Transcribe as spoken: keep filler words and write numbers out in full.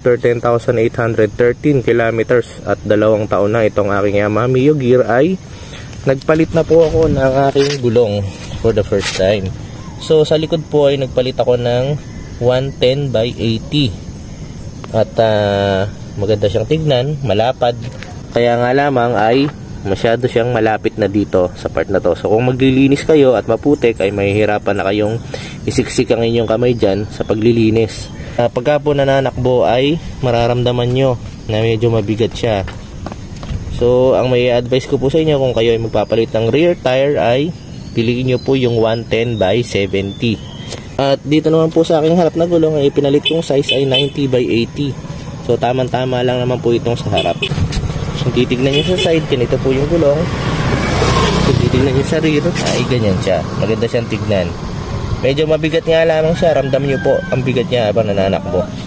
ten thousand eight hundred thirteen kilometers at dalawang taon na itong aking Yamaha Mio Gear ay nagpalit na po ako ng aking gulong for the first time. So sa likod po ay nagpalit ako ng one ten by eighty at uh, maganda siyang tignan, malapad, kaya nga lamang ay masyado siyang malapit na dito sa part na to. So kung maglilinis kayo at maputik ay mahihirapan na kayong isiksik ang inyong kamay dyan sa paglilinis. Uh, pagka po nananakbo ay mararamdaman nyo na medyo mabigat siya. So ang may advice ko po sa inyo kung kayo ay magpapalit ng rear tire ay piliin nyo po yung one ten by seventy. At dito naman po sa aking harap na gulong ay pinalit kong size ay ninety by eighty. So tamang tama lang naman po itong sa harap. Kung titignan nyo sa side, ganito po yung gulong. Kung titignan nyo sa rear, ay ganyan siya. Maganda siyang tignan. Medyo mabigat nga lamang siya. Ramdam nyo po ang bigat niya habang nananakbo.